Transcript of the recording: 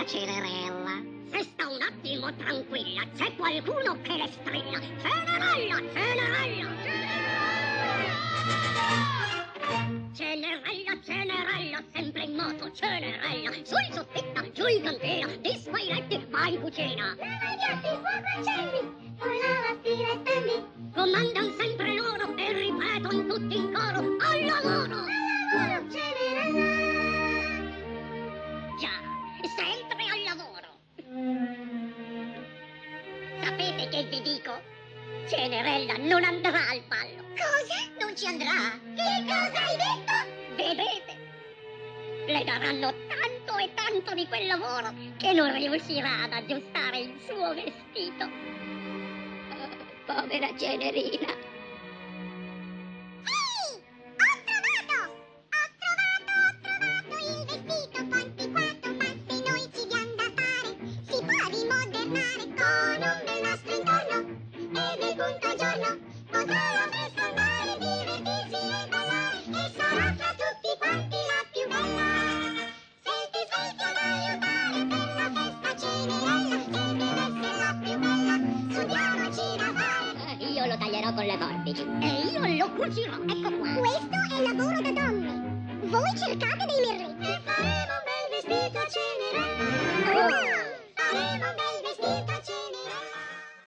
la Cenerella. Se sta un attimo tranquilla, c'è qualcuno che le strilla. Cenerella, Cenerella, Cenerella! Cenerella, Cenerella, sempre in moto, Cenerella. Su in soffitta, giù in cantina, disfa i letti, va in cucina. Lava i piatti, fuoco accendi, poi lava, stira e stendi. Comandan sempre loro e ripetono tutti in coro, al lavoro! Al lavoro, Cenerella! Già, sempre al lavoro. Sapete che vi dico? Cenerella non andrà al ballo. Cosa? Non ci andrà? Che cosa hai detto? Vedete? Le daranno tanto e tanto di quel lavoro che non riuscirà ad aggiustare il suo vestito. Povera Cenerina. Ehi! Ho trovato il vestito antiquato, ma se noi ci diamo da fare, si può rimodernare con un bel nastro intorno e del punto a giorno. Potrà presto andare, divertirsi e ballare, e sarà fra tutti quanti la più bella. Se ti svelti ad aiutare per la festa Cenerella, se deve essere la più bella, studiamoci da fare. Io lo taglierò con le forbici. E io lo cucirò, ecco qua. Questo è lavoro da donne. Voi cercate dei merli